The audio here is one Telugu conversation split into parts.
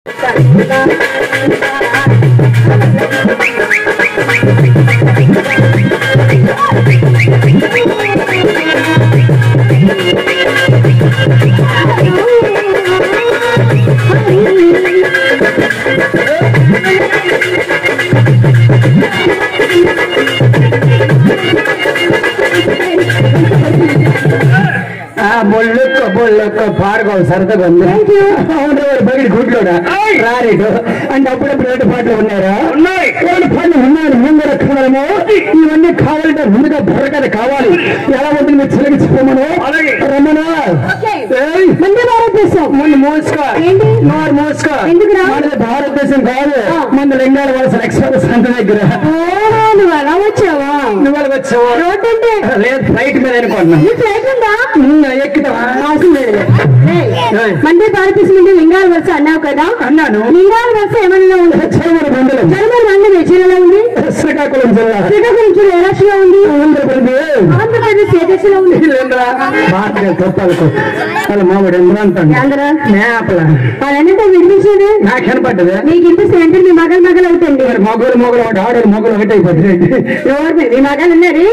బొల్లొక్క పాడుకో సరదాగా ఉంది బయట గుడ్లోడా రారేటు అంటే అప్పుడప్పుడు రెండు పాటలు ఉన్నారా రెండు పాటలు ఉన్నాను ముందు రక్షణము ఇవన్నీ కావాలంటే ముందుగా బుర్రకథ కావాలి ఎలా ఉంటుంది మీరు చెలగించిపోమను రమ్మను ముందు మోసుకో మోసుకో మనది భారతదేశం కాదు మన లింగాల వలస ఎక్స్ప్రెస్ అంత దగ్గర నువ్వు ఎలా వచ్చావా నువ్వు ఎలా వచ్చావా రోడ్డు అంటే లేదు ఫ్లైట్ మీద అనుకుంటున్నా ఎక్కుతావా మంది భారతదేశం నుండి లింగాల వలస అన్నావు కదా అన్నాను లింగాల వలస ఏమన్నా ఉంది చర్మల మండలి జిల్లాలో ఉంది శ్రీకాకుళం జిల్లా ఏ రాష్ట్రంలో ఉంది ఆంధ్రప్రదేశ్ ఏ దేశంలో ఉంది తప్పాలకు వాళ్ళ మామిడి వాళ్ళన్నింటితో వినిపించేది నాకు కనపడ్డది నీకు వినిపిస్తే అంటే మీ మగలు అవుతుంది మొగలు ఆడలు మొగలు ఒకటి అయిపోతుంది ఎవరు మీ మగలు ఉన్నారు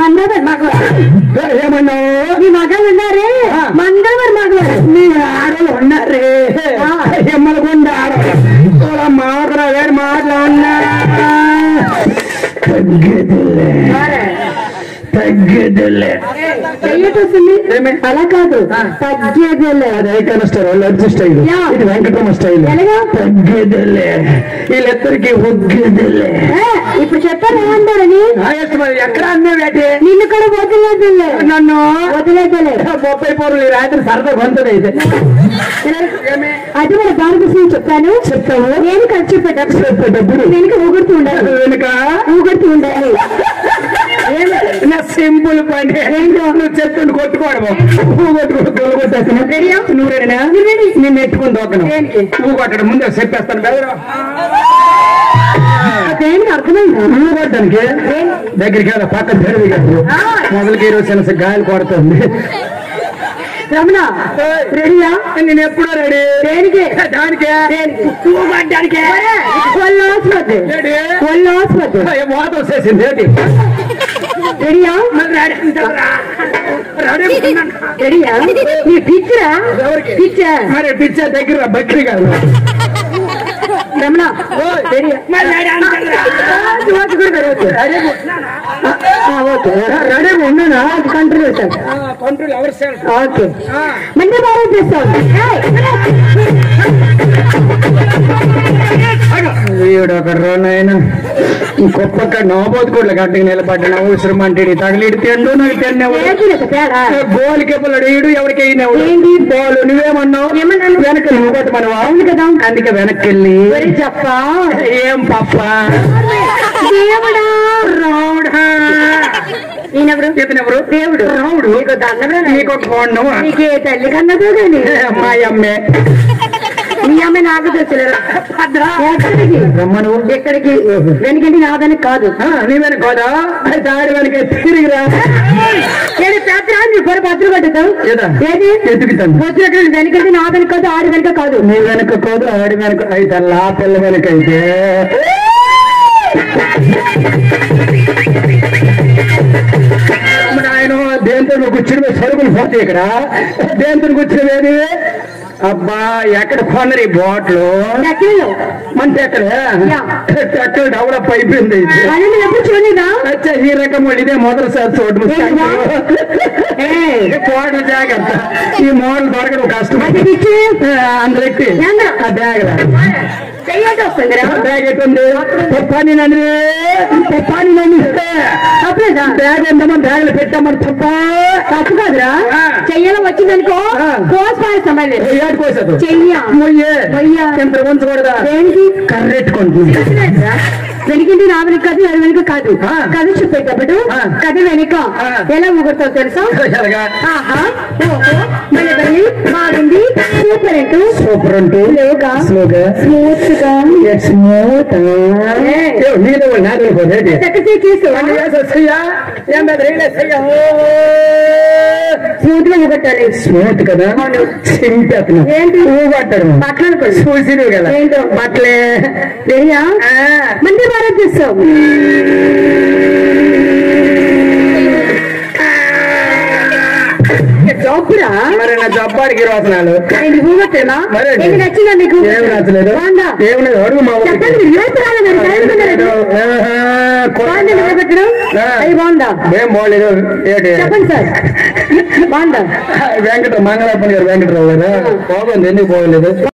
ఏమన్నావు మీ మగలు ఉన్నారు మంగళవారు మగవారు మీ ఆడలు ఉన్నారే ఎమ్మలగుండ ఆడవాళ్ళు మాటలు వేరు మాట్లాడినా తగ్గేదిలే అలా కాదు తగ్గేదిలే అది ఐకాన్ స్టైల్ వాళ్ళు అర్జు స్టైల్ ఇది వెంకటరమ స్టైల్ తగ్గేదిలే వీళ్ళిద్దరికి ఒగ్గేదిలే ఇప్పుడు చెప్పాను ఏమంటారని ఎక్కడ అన్నావేటి నిన్ను కూడా వదిలేదులే నన్ను వదిలేదులే 30 పూర్లు రాత్రి సరదా కొంతది అయితే అది మన భారతదేశం చెప్తాను నేను ఖర్చు పెట్టేటప్పుడు వెనుక ఊగుడుతూ ఉండాలి సింపుల్ పని నువ్వు చెప్తుండు కొట్టుకోవడము నువ్వు రెడీనా నేను ఎట్టుకుని దోకను నువ్వు కొట్టడం ముందే చెప్పేస్తాను దేనికి అర్థమైంది నువ్వు కొట్టడానికి దగ్గరికి పక్కన పెరిగి కాదు మొదలకి ఈరోజు గాయాలు కొడుతుంది రమణ రెడీయా నేను ఎప్పుడో రెడీ దేనికి దానికే దానికి మోతం వచ్చేసింది రెడీయా రెడీయా నీ పిచ్చరా మరి పిచ్చ దగ్గర బక్రీ కాదు రమణ రెడీ ఉన్నానా కంట్రోల్ ఓకే మంచి బాగా చేస్తాం వీడొకర్రోనైనా గొప్ప నోబోతుకోట్ల గట్టికి నిలబడ్డా ఊసరం అంటే తగిలిడి తిండు నాకు తిన్నావు గోలికి పొలడు ఎవరికి అయినావు బోలు నువ్వేమన్నావు వెనక నువ్వు కొట్టమన్నావు అవును కదా అందుకే వెనక్కి వెళ్ళి చెప్ప ఏం పప్ప రావుడా ఈయనెవరు ఇతనెవరు దేవుడు రావుడు నీకు ఒక బాగుండు నీకే తల్లి కన్నదో కానీ మా అమ్మే మీ అమ్మ నాకు తెలుసు రమ్మను ఎక్కడికి వెనకండి నాదని కాదు నీ వెనక కాదా దారి వెనక తిరిగిరా పత్రులు పట్టుతావు ఏది ఎదుగుతాను వెనకండి నాదని కాదు ఆడి వెనక కాదు నీ వెనక కాదు ఆడి వెనక అయితే లా పిల్ల వెనక అయితే ఆయన దేంతో కూర్చుని సరుకులు పోతాయి ఇక్కడ దేంతో కూర్చునేది అబ్బా ఎక్కడ కొనరు ఈ బాట్లు మన ఎక్కడ డెవలప్ అయిపోయింది ఈ రకం ఇదే మొదటిసారి చూడము మోడల్ జాగ్రత్త ఈ మోడల్ దొరకడం కష్టం అందరికి బ్యాగ్ పని బ్యాగ్ ఎంతమని బ్యాగులు పెట్టామని తప్పు కాదురా చెయ్యాల వచ్చిందనుకో కోసమని ఏడుకోసదు ఎంత ఉంచకూడదా కర్రెట్టుకుంటుంది వెనకంటే నా వెనక కాదు అది వెనక కాదు కథ చెప్పేటప్పుడు కథ వెనక ఎలా ఊగుతావు తెలుసా బాగుంది సూపర్ అంటూ సూపర్ అంటూ స్లోగా స్మూత్ గా స్మూత్ 这个这个，俺都不会。 చక్కగా చేసు 俺也是谁呀？俺们这里的谁呀？ ఓకే 我 రెడీ 们 రెడీ 这里 రెడీ 谁呀？ స్మూత్ గా ఊగట్టాలి. స్మూత్ కదా చింపేతను. ఏంటి ఊగట్టాడు బట్టలు అనుకోండి. చూసినవి కదా ఏంటో బట్టలే రెడీయా? మంది భారత్ చేస్తావు. జాబురా మరి నా జబ్బాడికి రోసనాలు ఊగట్టేనా? మరి ఏంటి నచ్చిందా నీకు? ఏం నచ్చలేదు బాగుందా? ఏమలేదు అడుగు మా ఊరికి. చెప్పండి మీరు యూఎస్ రాలేదు అవి బాగుందా? ఏం బాగలేదు ఏంటి చెప్పండి సార్ బాగుందా? వెంకట మంగళప్పని గారు వెంకటరావు గారు బాగుంది ఎందుకు బాగలేదు